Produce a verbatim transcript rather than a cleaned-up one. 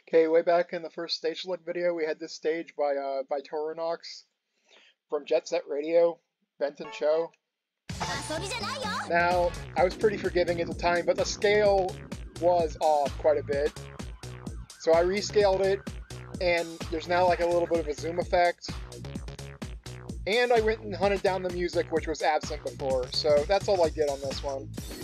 Okay, way back in the first stage select video, we had this stage by uh, Vitorinox from Jet Set Radio, Benten show. Now, I was pretty forgiving at the time, but the scale was off quite a bit. So I rescaled it, and there's now like a little bit of a zoom effect. And I went and hunted down the music, which was absent before, so that's all I did on this one.